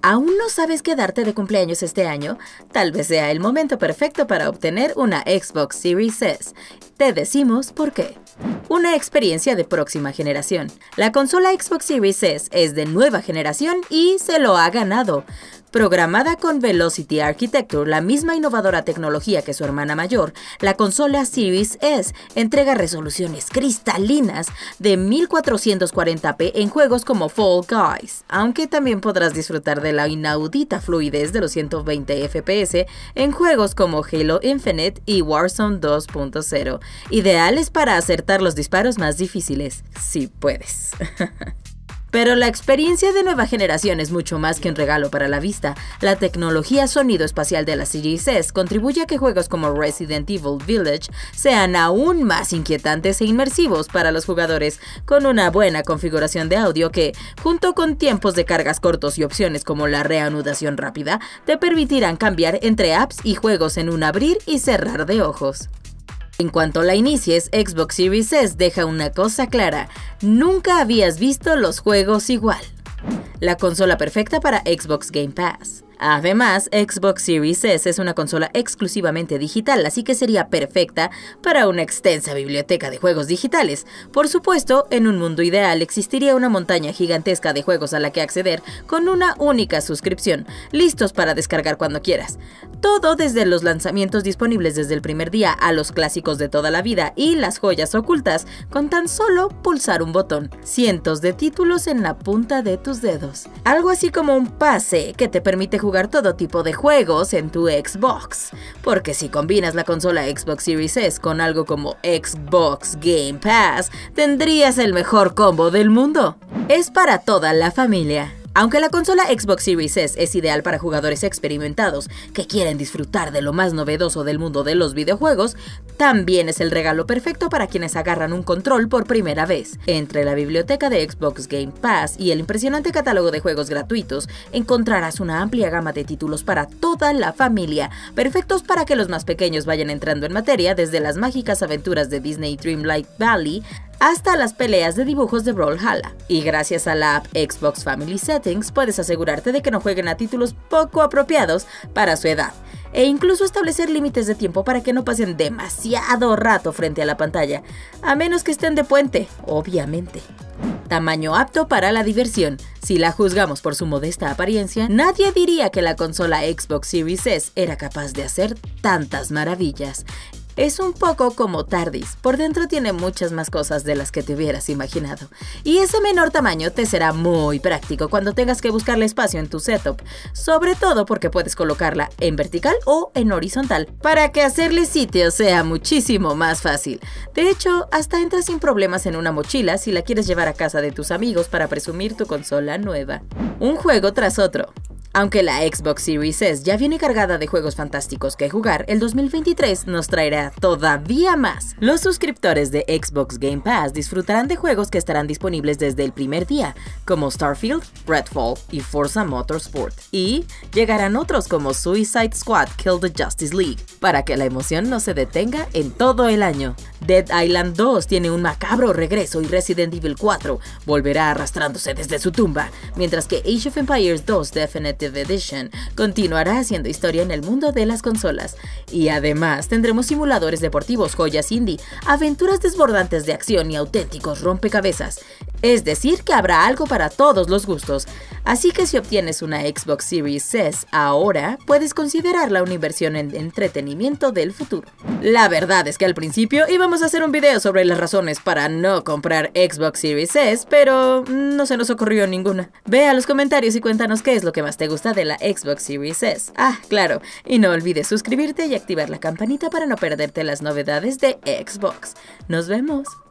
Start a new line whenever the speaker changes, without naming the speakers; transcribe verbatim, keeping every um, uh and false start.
¿Aún no sabes qué darte de cumpleaños este año? Tal vez sea el momento perfecto para obtener una Xbox Series S. Te decimos por qué. Una experiencia de próxima generación. La consola Xbox Series S es de nueva generación y se lo ha ganado. Programada con Velocity Architecture, la misma innovadora tecnología que su hermana mayor, la consola Series S entrega resoluciones cristalinas de mil cuatrocientos cuarenta p en juegos como Fall Guys, aunque también podrás disfrutar de la inaudita fluidez de los ciento veinte F P S en juegos como Halo Infinite y Warzone dos punto cero, ideales para acertar los disparos más difíciles, si puedes. Pero la experiencia de nueva generación es mucho más que un regalo para la vista. La tecnología sonido espacial de la Series S contribuye a que juegos como Resident Evil Village sean aún más inquietantes e inmersivos para los jugadores, con una buena configuración de audio que, junto con tiempos de cargas cortos y opciones como la reanudación rápida, te permitirán cambiar entre apps y juegos en un abrir y cerrar de ojos. En cuanto la inicies, Xbox Series S deja una cosa clara: nunca habías visto los juegos igual. La consola perfecta para Xbox Game Pass. Además, Xbox Series S es una consola exclusivamente digital, así que sería perfecta para una extensa biblioteca de juegos digitales. Por supuesto, en un mundo ideal existiría una montaña gigantesca de juegos a la que acceder con una única suscripción, listos para descargar cuando quieras. Todo desde los lanzamientos disponibles desde el primer día a los clásicos de toda la vida y las joyas ocultas con tan solo pulsar un botón. Cientos de títulos en la punta de tus dedos. Algo así como un pase que te permite jugar todo tipo de juegos en tu Xbox. Porque si combinas la consola Xbox Series S con algo como Xbox Game Pass, tendrías el mejor combo del mundo. Es para toda la familia. Aunque la consola Xbox Series S es ideal para jugadores experimentados que quieren disfrutar de lo más novedoso del mundo de los videojuegos, también es el regalo perfecto para quienes agarran un control por primera vez. Entre la biblioteca de Xbox Game Pass y el impresionante catálogo de juegos gratuitos, encontrarás una amplia gama de títulos para toda la familia, perfectos para que los más pequeños vayan entrando en materia, desde las mágicas aventuras de Disney Dreamlight Valley hasta las peleas de dibujos de Brawlhalla. Y gracias a la app Xbox Family Settings puedes asegurarte de que no jueguen a títulos poco apropiados para su edad, e incluso establecer límites de tiempo para que no pasen demasiado rato frente a la pantalla, a menos que estén de puente, obviamente. Tamaño apto para la diversión. Si la juzgamos por su modesta apariencia, nadie diría que la consola Xbox Series S era capaz de hacer tantas maravillas. Es un poco como TARDIS, por dentro tiene muchas más cosas de las que te hubieras imaginado. Y ese menor tamaño te será muy práctico cuando tengas que buscarle espacio en tu setup, sobre todo porque puedes colocarla en vertical o en horizontal, para que hacerle sitio sea muchísimo más fácil. De hecho, hasta entra sin problemas en una mochila si la quieres llevar a casa de tus amigos para presumir tu consola nueva. Un juego tras otro. Aunque la Xbox Series S ya viene cargada de juegos fantásticos que jugar, el dos mil veintitrés nos traerá todavía más. Los suscriptores de Xbox Game Pass disfrutarán de juegos que estarán disponibles desde el primer día, como Starfield, Redfall y Forza Motorsport. Y llegarán otros como Suicide Squad Kill the Justice League, para que la emoción no se detenga en todo el año. Dead Island dos tiene un macabro regreso y Resident Evil cuatro volverá arrastrándose desde su tumba, mientras que Age of Empires dos Definitive Edition continuará haciendo historia en el mundo de las consolas. Y además tendremos simuladores deportivos, joyas indie, aventuras desbordantes de acción y auténticos rompecabezas. Es decir, que habrá algo para todos los gustos. Así que si obtienes una Xbox Series S ahora, puedes considerarla una inversión en entretenimiento del futuro. La verdad es que al principio íbamos a hacer un video sobre las razones para no comprar Xbox Series S, pero no se nos ocurrió ninguna. Ve a los comentarios y cuéntanos qué es lo que más te gusta de la Xbox Series S. Ah, claro, y no olvides suscribirte y activar la campanita para no perderte las novedades de Xbox. ¡Nos vemos!